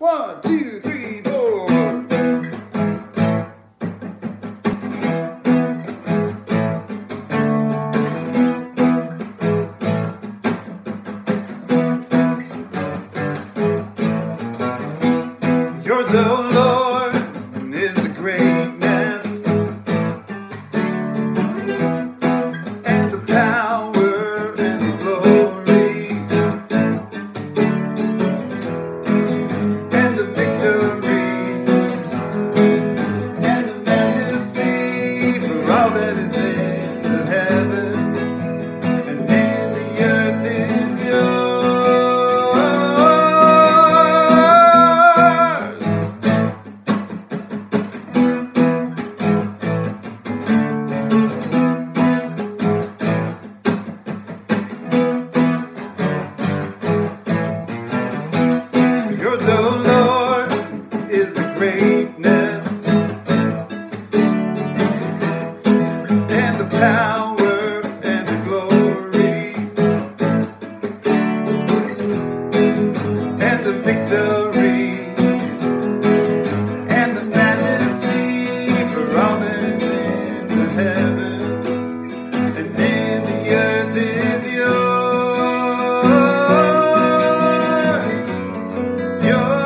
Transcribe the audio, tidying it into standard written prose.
1, 2, 3, 4. Yours, O Lord, is the greatness and the power and the glory and the victory and the majesty for all that is in the heavens and in the earth is yours. Yours, O Lord, is the greatness and the power and the glory and the victory and the majesty for all that is in the heavens and in the earth is yours. Yours.